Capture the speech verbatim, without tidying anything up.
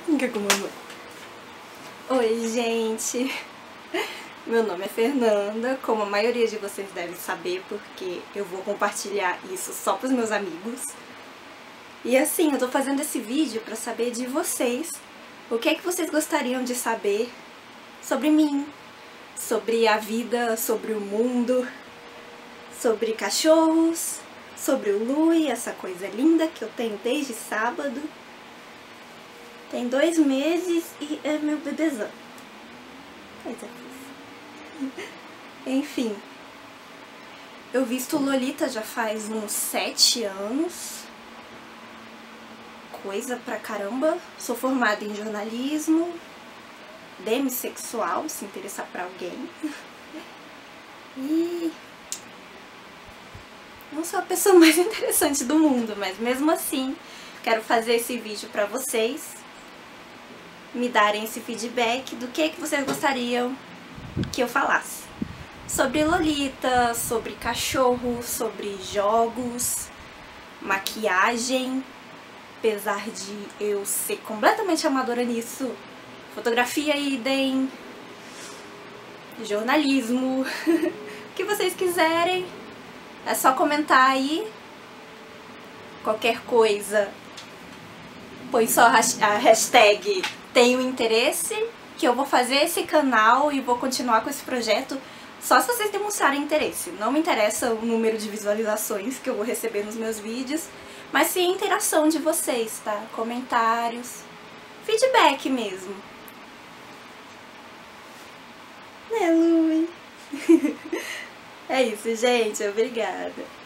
Fica com a mamãe. Oi, gente. Meu nome é Fernanda, como a maioria de vocês devem saber, porque eu vou compartilhar isso só pros meus amigos. E assim, eu tô fazendo esse vídeo pra saber de vocês. O que é que vocês gostariam de saber sobre mim, sobre a vida, sobre o mundo, sobre cachorros, sobre o Lui, essa coisa linda que eu tenho desde sábado. Tem dois meses e é meu bebezão. Coisa fofa. Enfim, eu visto Lolita já faz uns sete anos. Coisa pra caramba. Sou formada em jornalismo, demissexual, se interessar pra alguém. E não sou a pessoa mais interessante do mundo, mas mesmo assim quero fazer esse vídeo pra vocês me darem esse feedback do que, que vocês gostariam que eu falasse. Sobre Lolita, sobre cachorro, sobre jogos, maquiagem, apesar de eu ser completamente amadora nisso, fotografia idem, jornalismo, o que vocês quiserem, é só comentar aí. Qualquer coisa, põe só a hashtag tenho interesse, que eu vou fazer esse canal e vou continuar com esse projeto só se vocês demonstrarem interesse. Não me interessa o número de visualizações que eu vou receber nos meus vídeos, mas sim a interação de vocês, tá? Comentários, feedback mesmo. Né, Lui? É isso, gente. Obrigada.